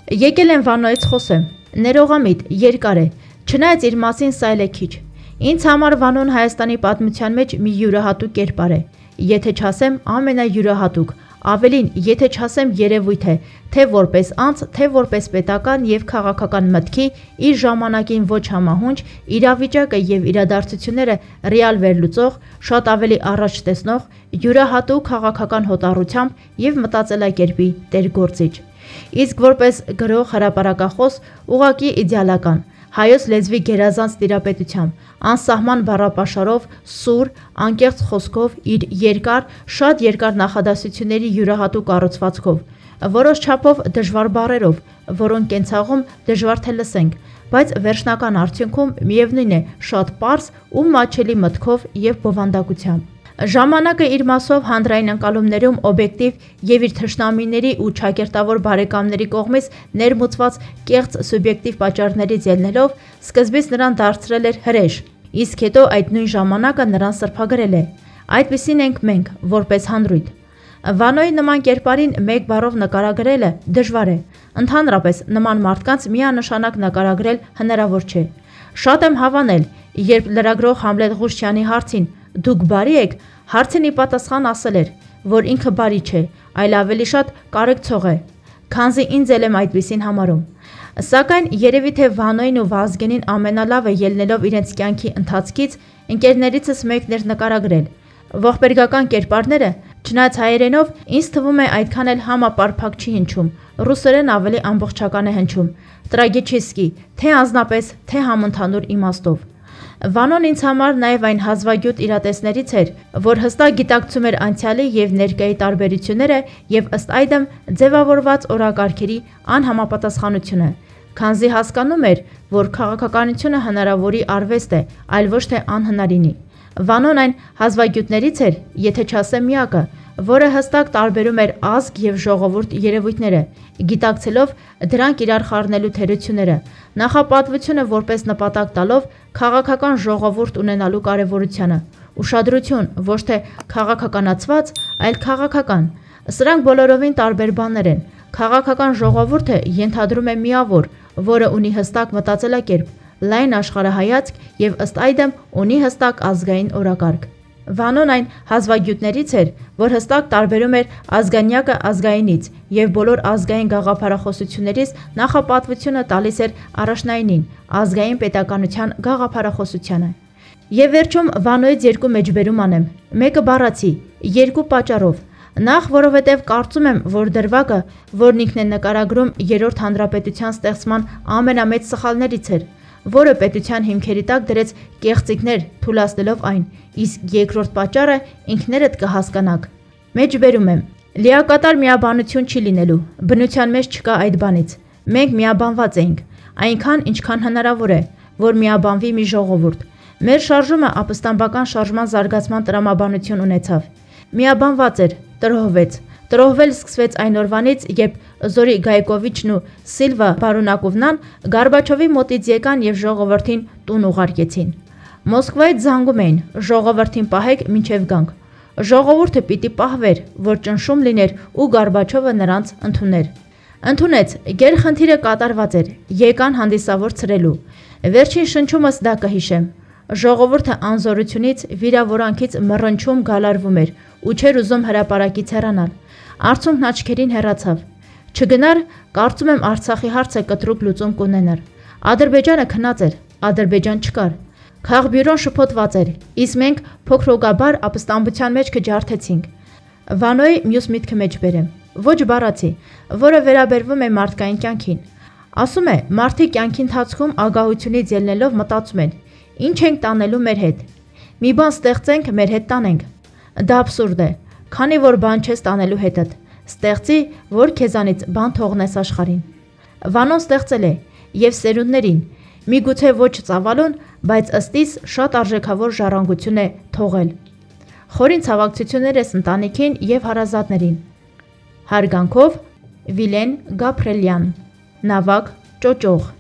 Եկել եմ Վանոյից խոսեմ, ներողամիտ, երկար է, չնայած իր մասին սա էլ է քիչ, ինձ համար Վանոն Հայաստանի պատմության մեջ մի յուրահատուկ կերպար է, եթե չասեմ ամենայուրահատուկ, ավելին, եթե չասեմ երևույթ է, թե որպես անձ, թե որպես պետական և քաղաքական մտքի, իր ժամանակին ոչ համահունչ, իրավիճակը և իրադարձությունները ռեալ վերլուծող, շատ ավելի առաջ տեսնող, յուրահատուկ քաղաքական հոտառությամբ և մտածելակերպի տեր-գործիչ։ Իսկ որպես գրող հրապարակախոս ուղղակի իդեալական, հայոց լեզվի գերազանց տիրապետությամբ, անսահման բառապաշարով, սուր, անկեղծ խոսքով, իր երկար, շատ երկար նախադասությունների յուրահատուկ կառուցվածքով, որոշ չափով դժվար բառերով, որոնք կենցաղում դժվար թե լսենք, բայց վերջնական արդյունքում միևնույն է շատ պարզ ու մատչելի մտքով և բովանդակությամբ։ Ժամանակը իր մասով հանրային ընկալումներում օբյեկտիվ և իր թշնամիների ու ճակերտավոր բարեկամների կողմից ներմուծված կեղծ սուբյեկտիվ պատճառներից ելնելով, սկզբից նրան դարձրել էր հրեշ, իսկ հետո այդ նույն ժամանակը նրան սրբագրել է։ Այդպիսին ենք մենք, որպես հանրույթ։ Վանոյի նման կերպարին մեկ բառով նկարագրելը դժվար է, ընդհանրապես նման մարդկանց միանշանակ նկարագրել հնարավոր չէ։ Շատ եմ հավանել, երբ լրագրող Համլետ Ղուշչյանի հարցին «Դուք բարի եք» հարցին ի պատասխան ասել էր, որ ինքը բարի չէ, այլ ավելի շատ կարեկցող է, քանզի ինձ էլ եմ այդպիսին համարում։ Սակայն երևի թե Վանոյին ու Վազգենին ամենալավը ելնելով իրենց կյանքի ընթացքից ընկերներիցս մեկն էր նկարագրել։ Ողբերգական կերպարները, չնայած հայերենով, ինձ թվում է այդքան էլ համապարփակ չի հնչում, ռուսերեն ավելի ամբողջական է հնչում, տրագեչիսկի, թե անձնապես, թե համընդհանուր իմաստով։ Վանոն ինձ համար նաև այն հազվագյուտ իրատեսներից էր, որ հստակ գիտակցում էր անցյալի և ներկայի տարբերությունները և ըստ այդմ ձևավորված օրակարգերի անհամապատասխանությունը, քանզի հասկանում էր, որ քաղաքականությունը հնարավորի արվեստ է, այլ ոչ թե անհնարինի։ Վանոն այն հազվագյուտներից էր, եթե չասեմ միակը, որը հստակ տարբերում էր ազգ և ժողովուրդ երևույթները, գիտակցելով դրանք իրար խառնելու թերությունները, նախապատվությունը որպես նպատակ տալով քաղաքական ժողովուրդ ունենալու կարևորությանը, ուշադրություն ոչ թե քաղաքականացված, այլ քաղաքական։ Սրանք բոլորովին տարբեր բաներ են։ Քաղաքական ժողովուրդը ենթադրում է միավոր, որը ունի հստակ մտածելակերպ, լայն աշխարհայացք և ըստ այդմ ունի հստակ ազգային օրակարգ։ Վանոն այն հազվագյուտներից էր, որ հստակ տարբերում էր ազգանյակը ազգայինից և բոլոր ազգային գաղափարախոսություններից նախապատվությունը տալիս էր առաջնայինին, ազգային պետականության գաղափարախոսությանը։ Եվ վերջում Վանոյից երկու մեջբերում անեմ, մեկը բառացի, երկու պատճառով։ Նախ, որովհետև կարծում եմ, որ դրվագը, որն ինքն է նկարագրում Երրորդ հանրապետության ստեղծման ամենամեծ սխալներից էր, որը պետության հիմքերի տակ դրեց կեղծիքներ, թուլացնելով այն, իսկ երկրորդ պատճառը ինքներդ կհասկանաք։ Մեջբերում եմ, լիակատար միաբանություն չի լինելու, բնության մեջ չկա այդ բանից։ Մենք միաբանված էինք, այնքան, ինչքան հնարավոր է, որ միաբանվի մի ժողովուրդ։ Մեր շարժումը ապստամբական շարժման զարգացման տրամաբանություն ունեցավ։ Միաբանված էր, տրոհվեց։ Տրոհվել սկսվեց այն օրվանից, երբ Զորի Գայկովիչն ու Սիլվա Բարունակովնան Գորբաչովի մոտից եկան և ժողովրդին տուն ուղարկեցին։ Մոսկվայից զանգում էին, ժողովրդին պահեք մինչև գանք։ Ժողովուրդը պիտի պահվեր, որ ճնշում լիներ ու Գորբաչովը նրանց ընդուներ։ Ընդունեց, գերխնդիրը կատարված էր, եկան հանդիսավոր ցրելու։ Վերջին շնչումս դա կհիշեմ։ Ժողովուրդը անզորությունից, վիրավորանքից մռնչում գալարվում էր ու չէր ուզում հրապարակից հեռանալ։ Արցունքն աչքերին հեռացավ։ Չգնար, կարծում եմ Արցախի հարցը կտրուկ լուծում կունենար։ Ադրբեջանը քնած էր, Ադրբեջան չկար։ Քաղբյուրոն շփոթված էր, իսկ մենք փոքրոգաբար ապստամբության մեջ կջարդեցինք։ Վանոյի մյուս միտքը մեջ բերեմ, ոչ բառացի, որը վերաբերվում է մարդկային կյանքին։ Ասում է, մարդիկ կյանքի ընթացքում ագահությունից ելնելով մտածում են, ինչ ենք տանելու մեր հետ։ Մի բան ստեղծենք, մեր հետ տանենք։ Դա աբսուրդ է, քանի որ բան չես տանելու հետդ։ Ստեղծի, որ քեզանից բան թողնես աշխարհին։ Վանոն ստեղծել է և սերունդներին, միգուցե ոչ ծավալուն, բայց ըստիս շատ արժեքավոր ժառանգություն է թողել։ Խորին ցավակցություններս ընտանիքին և հարազատներին։ Հարգանքով Վիլեն Գաբրելյան, Նավակ, Ճոճող։